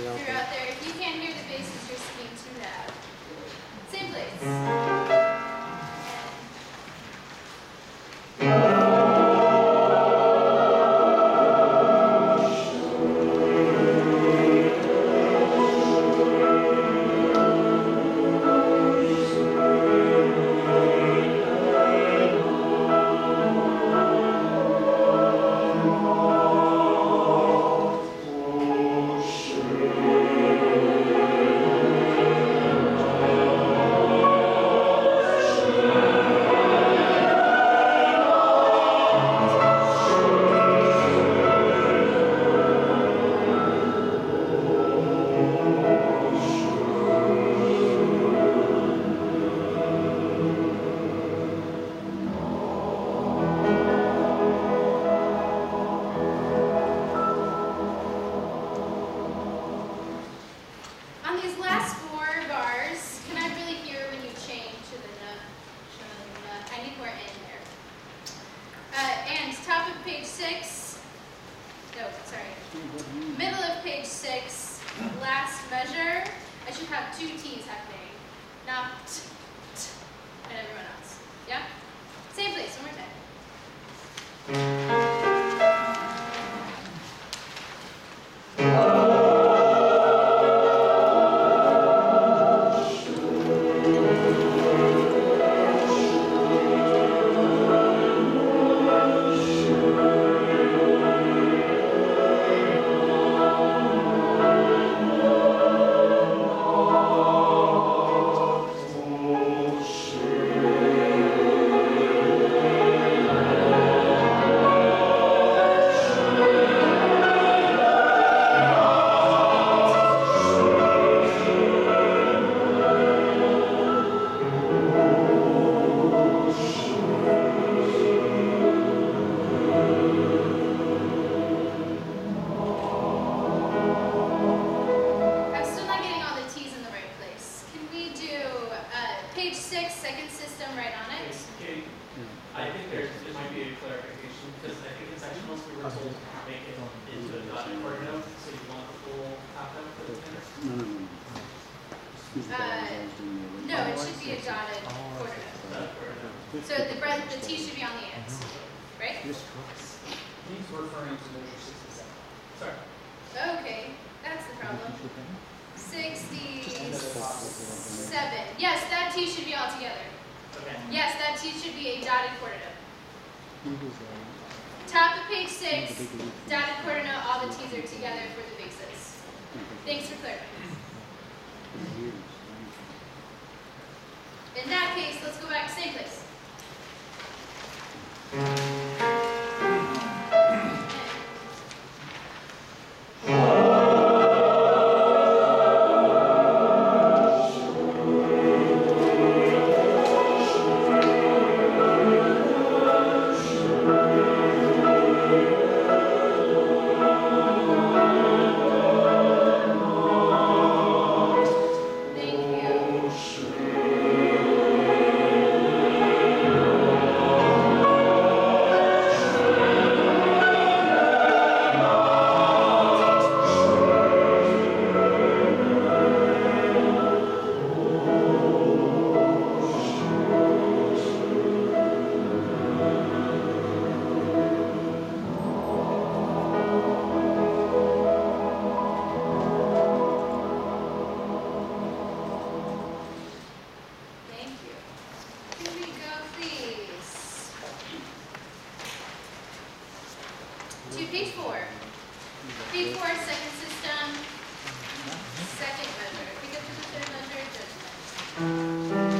you're out there, if you can't hear the basses, you're singing too loud. Same place. Nacht, and everyone else. Yeah? Same place, one more time. No, it should be a dotted quarter note. So the T should be on the end, right? He's referring to measure 67. Sorry. Okay, that's the problem. 67. Yes, that T should be all together. Okay. Yes, that T should be a dotted quarter note. Top of page 6, dotted quarter note, all the T's are together for the bases. Thanks for clarifying. In that case, let's go back, same place. Page 4. Page 4, second system, second measure. Pick up to the third measure, judgment.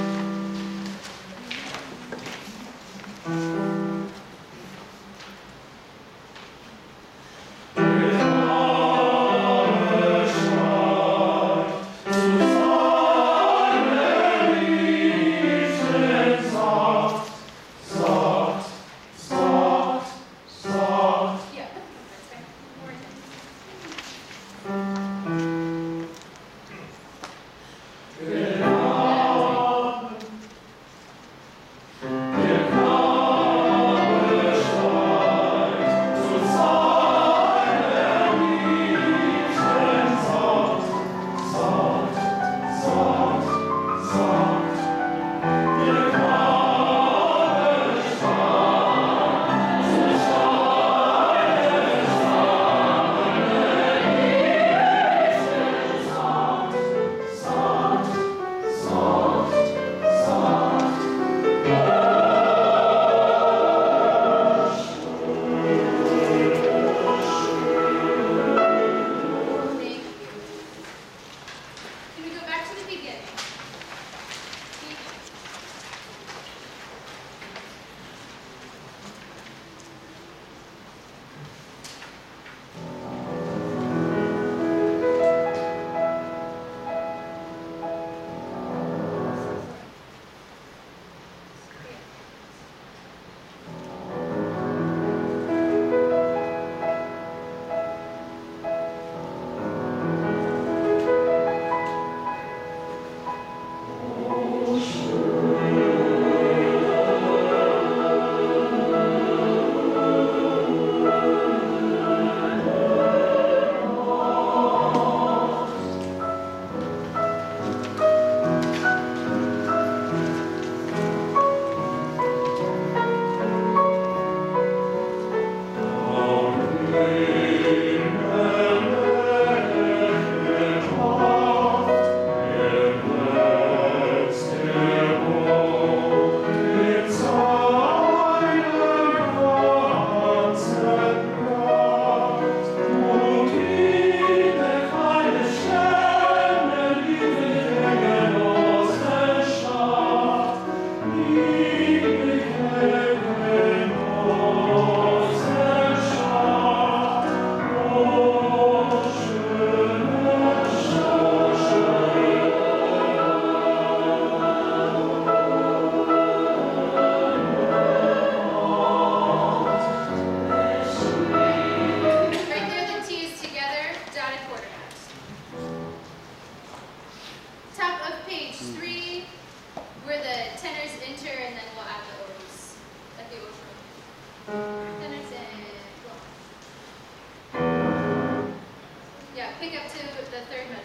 third measure.